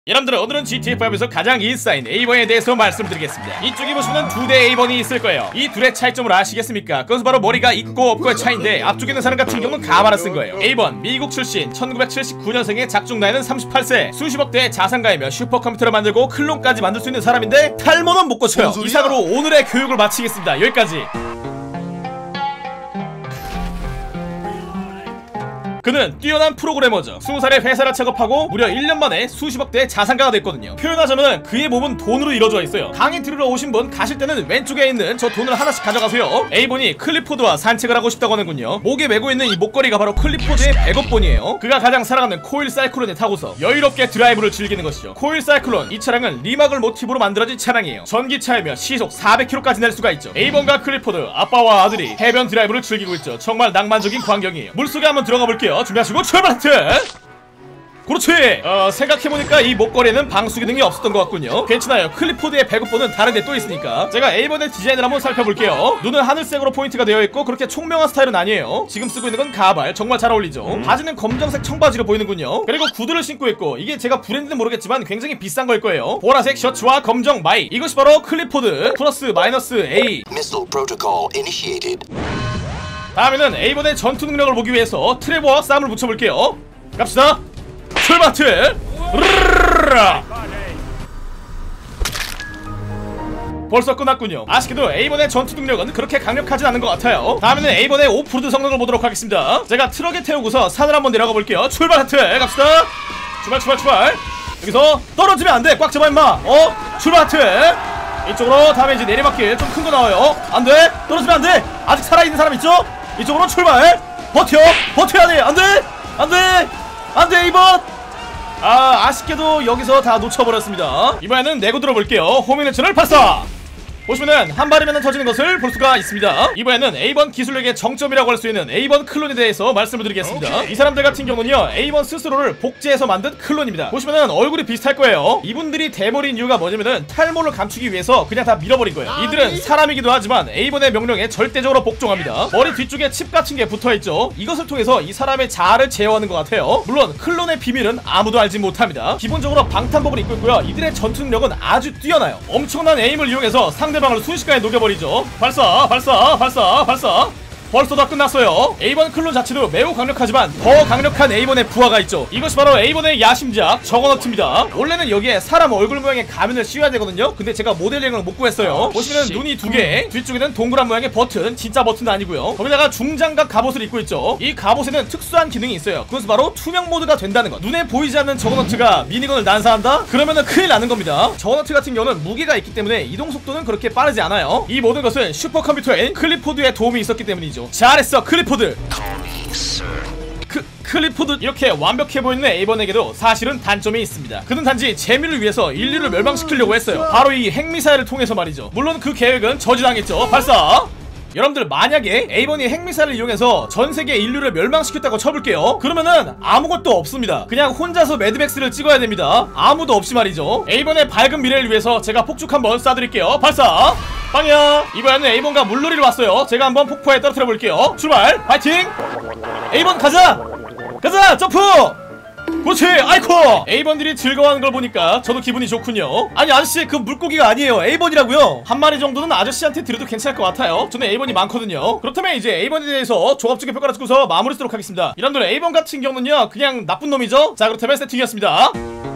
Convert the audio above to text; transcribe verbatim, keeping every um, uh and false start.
여러분들 오늘은 지티에프오에서 가장 인싸인 에이번에 대해서 말씀드리겠습니다. 이쪽에 보시면 두 대 에이번이 있을 거예요. 이 둘의 차이점을 아시겠습니까? 그것은 바로 머리가 있고 없고의 차이인데, 앞쪽에 있는 사람 같은 경우는 가발을 쓴 거예요. 에이번 미국 출신 천구백칠십구 년생의 작중 나이는 삼십팔 세, 수십억 대의 자산가이며 슈퍼컴퓨터를 만들고 클론까지 만들 수 있는 사람인데 탈모는 못 고쳐요. 이상으로 오늘의 교육을 마치겠습니다. 여기까지. 그는 뛰어난 프로그래머죠. 스무 살에 회사를 창업하고 무려 일 년 만에 수십억 대의 자산가가 됐거든요. 표현하자면 그의 몸은 돈으로 이루어져 있어요. 강의 들으러 오신 분 가실 때는 왼쪽에 있는 저 돈을 하나씩 가져가세요. A번이 클리포드와 산책을 하고 싶다고 하는군요. 목에 메고 있는 이 목걸이가 바로 클리포드의 백업본이에요. 그가 가장 사랑하는 코일 사이클론에 타고서 여유롭게 드라이브를 즐기는 것이죠. 코일 사이클론, 이 차량은 리막을 모티브로 만들어진 차량이에요. 전기차이며 시속 사백 킬로미터까지 낼 수가 있죠. A번과 클리포드, 아빠와 아들이 해변 드라이브를 즐기고 있죠. 정말 낭만적인 광경이에요. 물속에 한번 들어가 볼게요. 준비하시고 출발! 하트! 그렇지! 어, 생각해보니까 이 목걸이에는 방수 기능이 없었던 것 같군요. 괜찮아요. 클리포드의 배급본은 다른데 또 있으니까. 제가 에이번의 디자인을 한번 살펴볼게요. 눈은 하늘색으로 포인트가 되어있고 그렇게 총명한 스타일은 아니에요. 지금 쓰고 있는 건 가발, 정말 잘 어울리죠. 음. 바지는 검정색 청바지로 보이는군요. 그리고 구두를 신고 있고, 이게 제가 브랜드는 모르겠지만 굉장히 비싼 걸 거예요. 보라색 셔츠와 검정 마이, 이것이 바로 클리포드 플러스 마이너스 A. 다음에는 에이번의 전투 능력을 보기 위해서 트레버와 싸움을 붙여볼게요. 갑시다. 출바트! 벌써 끝났군요. 아쉽게도 A번의 전투 능력은 그렇게 강력하진 않은 것 같아요. 다음에는 A번의 오프로드 성능을 보도록 하겠습니다. 제가 트럭에 태우고서 산을 한번 내려가 볼게요. 출발 하트! 갑시다. 출발 출발 출발. 여기서 떨어지면 안돼. 꽉 잡아 임마. 어? 출발 하트! 이쪽으로. 다음에 이제 내리막길 좀 큰 거 나와요. 안돼. 떨어지면 안돼. 아직 살아있는 사람 있죠? 이쪽으로 출발. 버텨. 버텨야 돼. 안돼. 안돼. 안돼. 이번. 아, 아쉽게도 여기서 다 놓쳐버렸습니다. 이번에는 내고 들어볼게요. 호미네츠를 발사. 보시면은 한 발이면 터지는 것을 볼 수가 있습니다. 이번에는 A번 기술력의 정점이라고 할 수 있는 A번 클론에 대해서 말씀을 드리겠습니다. 오케이. 이 사람들 같은 경우는요, A번 스스로를 복제해서 만든 클론입니다. 보시면은 얼굴이 비슷할 거예요. 이분들이 대머리인 이유가 뭐냐면은 탈모를 감추기 위해서 그냥 다 밀어버린 거예요. 이들은 사람이기도 하지만 A번의 명령에 절대적으로 복종합니다. 머리 뒤쪽에 칩 같은 게 붙어있죠. 이것을 통해서 이 사람의 자아를 제어하는 것 같아요. 물론 클론의 비밀은 아무도 알지 못합니다. 기본적으로 방탄복을 입고 있고요. 이들의 전투 능력은 아주 뛰어나요. 엄청난 에임을 이용해서 상대방을 순식간에 녹여버리죠. 발사 발사 발사 발사. 벌써 다 끝났어요. A번 클론 자체도 매우 강력하지만 더 강력한 A번의 부하가 있죠. 이것이 바로 A번의 야심작 저거너트입니다. 원래는 여기에 사람 얼굴 모양의 가면을 씌워야 되거든요. 근데 제가 모델링을 못 구했어요. 보시면 눈이 두 개, 뒤쪽에는 동그란 모양의 버튼, 진짜 버튼도 아니고요. 거기다가 중장갑 갑옷을 입고 있죠. 이 갑옷에는 특수한 기능이 있어요. 그것은 바로 투명 모드가 된다는 것. 눈에 보이지 않는 저거너트가 미니건을 난사한다? 그러면은 큰일 나는 겁니다. 저거너트 같은 경우는 무게가 있기 때문에 이동 속도는 그렇게 빠르지 않아요. 이 모든 것은 슈퍼컴퓨터인 클리포드의 도움이 있었기 때문이죠. 잘했어 클리포드. 그, 클리포드. 이렇게 완벽해 보이는 A번에게도 사실은 단점이 있습니다. 그는 단지 재미를 위해서 인류를 멸망시키려고 했어요. 바로 이 핵미사일을 통해서 말이죠. 물론 그 계획은 저지당했죠. 발사. 여러분들 만약에 A번이 핵미사일을 이용해서 전세계 인류를 멸망시켰다고 쳐볼게요. 그러면은 아무것도 없습니다. 그냥 혼자서 매드맥스를 찍어야 됩니다. 아무도 없이 말이죠. A번의 밝은 미래를 위해서 제가 폭죽 한번 쏴드릴게요. 발사. 빵이야. 이번에는 A번과 물놀이를 왔어요. 제가 한번 폭포에 떨어뜨려 볼게요. 출발. 파이팅. A번 가자. 가자. 점프. 그렇지. 아이코. A번들이 즐거워하는 걸 보니까 저도 기분이 좋군요. 아니 아저씨, 그 물고기가 아니에요. A번이라고요. 한 마리 정도는 아저씨한테 드려도 괜찮을 것 같아요. 저는 A번이 많거든요. 그렇다면 이제 A번에 대해서 종합적인 평가를 듣고서 마무리 쓰도록 하겠습니다. 이런들 A번 같은 경우는요, 그냥 나쁜 놈이죠. 자, 그렇다면 세팅이었습니다.